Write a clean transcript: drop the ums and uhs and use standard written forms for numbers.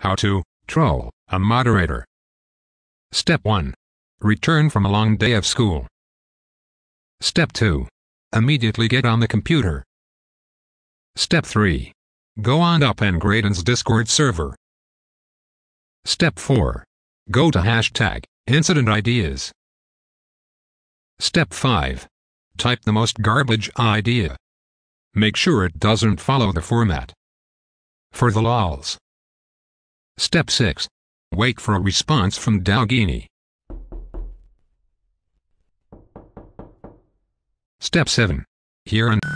How to troll a moderator. Step 1. Return from a long day of school. Step 2. Immediately get on the computer. Step 3. Go on up and Graydon's Discord server. Step 4. Go to hashtag incident ideas. Step 5. Type the most garbage idea. Make sure it doesn't follow the format. For the lols. Step 6. Wait for a response from Dalgini. Step 7. Hear and